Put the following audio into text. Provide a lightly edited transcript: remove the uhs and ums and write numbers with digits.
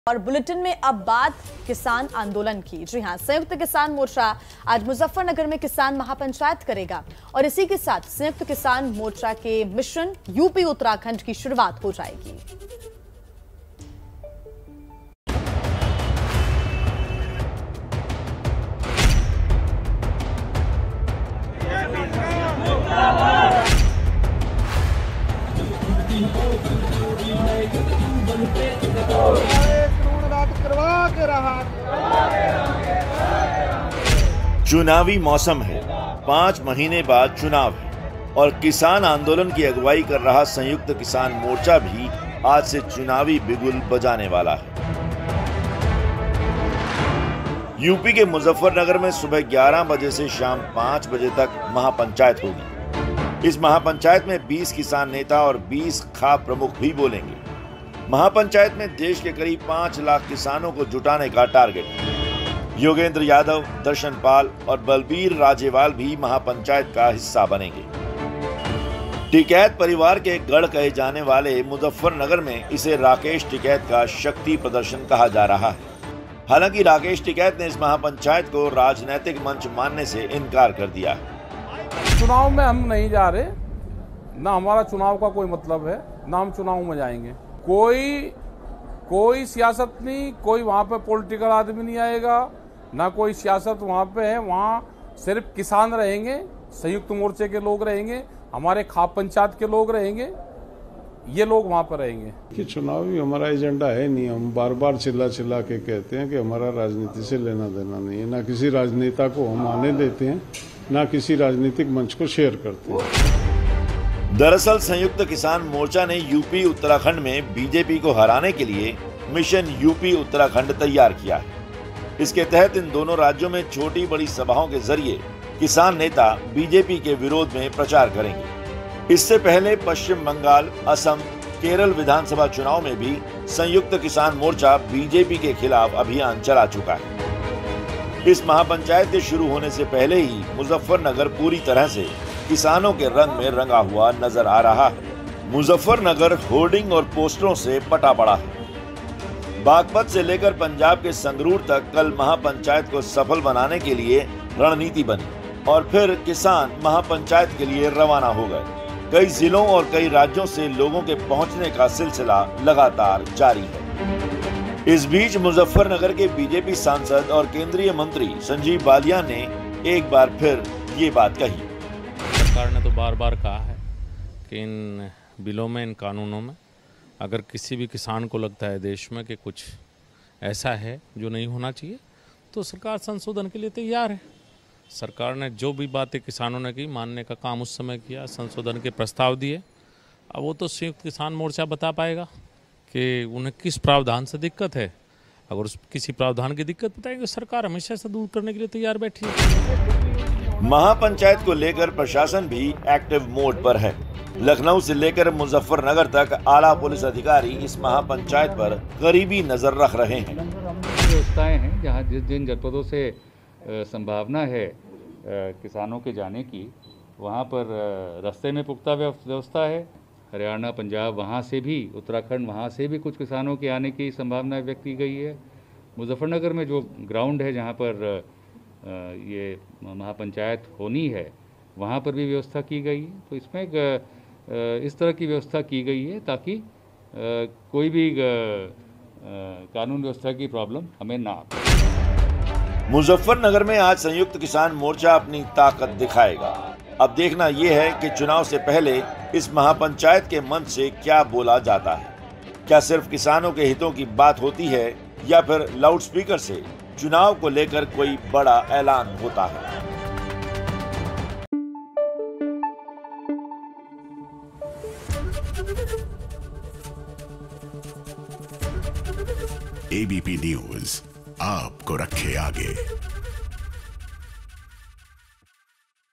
और बुलेटिन में अब बात किसान आंदोलन की। जी हां, संयुक्त किसान मोर्चा आज मुजफ्फरनगर में किसान महापंचायत करेगा और इसी के साथ संयुक्त किसान मोर्चा के मिशन यूपी उत्तराखंड की शुरुआत हो जाएगी। चुनावी मौसम है, 5 महीने बाद चुनाव है और किसान आंदोलन की अगुवाई कर रहा संयुक्त किसान मोर्चा भी आज से चुनावी बिगुल बजाने वाला है। यूपी के मुजफ्फरनगर में सुबह 11 बजे से शाम 5 बजे तक महापंचायत होगी। इस महापंचायत में 20 किसान नेता और 20 खाप प्रमुख भी बोलेंगे। महापंचायत में देश के करीब 5 लाख किसानों को जुटाने का टारगेट है। योगेंद्र यादव, दर्शन पाल और बलबीर राजेवाल भी महापंचायत का हिस्सा बनेंगे। टिकैत परिवार के गढ़ कहे जाने वाले मुजफ्फरनगर में इसे राकेश टिकैत का शक्ति प्रदर्शन कहा जा रहा है। हालांकि राकेश टिकैत ने इस महापंचायत को राजनीतिक मंच मानने से इनकार कर दिया है। चुनाव में हम नहीं जा रहे, ना हमारा चुनाव का कोई मतलब है, ना हम चुनाव में जाएंगे। कोई सियासत नहीं, कोई वहाँ पे पॉलिटिकल आदमी नहीं आएगा, ना कोई सियासत वहाँ पे है। वहाँ सिर्फ किसान रहेंगे, संयुक्त मोर्चे के लोग रहेंगे, हमारे खाप पंचायत के लोग रहेंगे, ये लोग वहाँ पर रहेंगे। कि चुनाव भी हमारा एजेंडा है नहीं। हम बार बार चिल्ला के कहते हैं कि हमारा राजनीति से लेना देना नहीं है। ना किसी राजनेता को हम आने देते हैं, ना किसी राजनीतिक मंच को शेयर करते हैं। दरअसल संयुक्त किसान मोर्चा ने यूपी उत्तराखंड में बीजेपी को हराने के लिए मिशन यूपी उत्तराखंड तैयार किया है। इसके तहत इन दोनों राज्यों में छोटी बड़ी सभाओं के जरिए किसान नेता बीजेपी के विरोध में प्रचार करेंगे। इससे पहले पश्चिम बंगाल, असम, केरल विधानसभा चुनाव में भी संयुक्त किसान मोर्चा बीजेपी के खिलाफ अभियान चला चुका है। इस महापंचायत के शुरू होने से पहले ही मुजफ्फरनगर पूरी तरह से किसानों के रंग में रंगा हुआ नजर आ रहा है। मुजफ्फरनगर होर्डिंग और पोस्टरों से पटा पड़ा है। बागपत से लेकर पंजाब के संगरूर तक कल महापंचायत को सफल बनाने के लिए रणनीति बनी और फिर किसान महापंचायत के लिए रवाना हो गए। कई जिलों और कई राज्यों से लोगों के पहुंचने का सिलसिला लगातार जारी है। इस बीच मुजफ्फरनगर के बीजेपी सांसद और केंद्रीय मंत्री संजीव बालियान ने एक बार फिर ये बात कही। सरकार ने तो बार बार कहा है कि इन बिलों में, इन कानूनों में अगर किसी भी किसान को लगता है देश में कि कुछ ऐसा है जो नहीं होना चाहिए, तो सरकार संशोधन के लिए तैयार है। सरकार ने जो भी बातें किसानों ने की, मानने का काम उस समय किया, संशोधन के प्रस्ताव दिए। अब वो तो संयुक्त किसान मोर्चा बता पाएगा कि उन्हें किस प्रावधान से दिक्कत है। अगर उस किसी प्रावधान की दिक्कत बताएंगे, सरकार हमेशा से दूर करने के लिए तैयार बैठी है। महापंचायत को लेकर प्रशासन भी एक्टिव मोड पर है। लखनऊ से लेकर मुजफ्फरनगर तक आला पुलिस अधिकारी इस महापंचायत पर करीबी नजर रख रहे हैं। व्यवस्थाएं हैं जहां जिन जनपदों से संभावना है किसानों के जाने की, वहां पर रास्ते में पुख्ता व्यवस्था है। हरियाणा, पंजाब, वहां से भी, उत्तराखंड, वहां से भी कुछ किसानों के आने की संभावना व्यक्त की गई है। मुजफ्फरनगर में जो ग्राउंड है जहां पर ये महापंचायत होनी है, वहाँ पर भी व्यवस्था की गई है। तो इसमें इस तरह की व्यवस्था की गई है ताकि कोई भी कानून व्यवस्था की प्रॉब्लम हमें ना आए। मुजफ्फरनगर में आज संयुक्त किसान मोर्चा अपनी ताकत दिखाएगा। अब देखना यह है कि चुनाव से पहले इस महापंचायत के मंच से क्या बोला जाता है। क्या सिर्फ किसानों के हितों की बात होती है या फिर लाउडस्पीकर से चुनाव को लेकर कोई बड़ा ऐलान होता है। एबीपी न्यूज आपको रखे आगे।